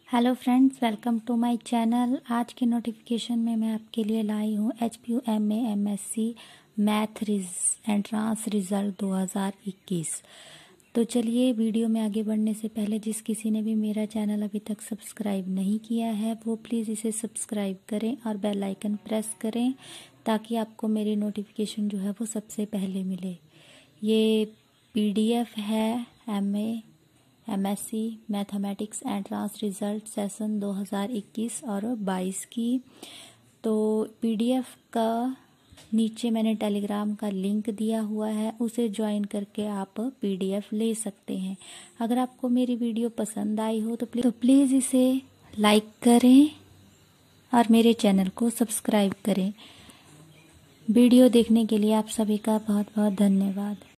Hello friends, welcome to my channel. आज के notification में मैं आपके लिए लाई हूँ HPUMA MSc math entrance result 2021। तो चलिए, वीडियो में आगे बढ़ने से पहले जिस किसी ने भी मेरा चैनल अभी तक सब्सक्राइब नहीं किया है वो प्लीज़ इसे सब्सक्राइब करें और बेल आइकन प्रेस करें ताकि आपको मेरी नोटिफिकेशन जो है वो सबसे पहले मिले। ये PDF है MSc mathematics entrance result session 2021 और 22 की। तो PDF का नीचे मैंने टेलीग्राम का लिंक दिया हुआ है, उसे ज्वाइन करके आप PDF ले सकते हैं। अगर आपको मेरी वीडियो पसंद आई हो तो प्लीज़ इसे लाइक करें और मेरे चैनल को सब्सक्राइब करें। वीडियो देखने के लिए आप सभी का बहुत बहुत धन्यवाद।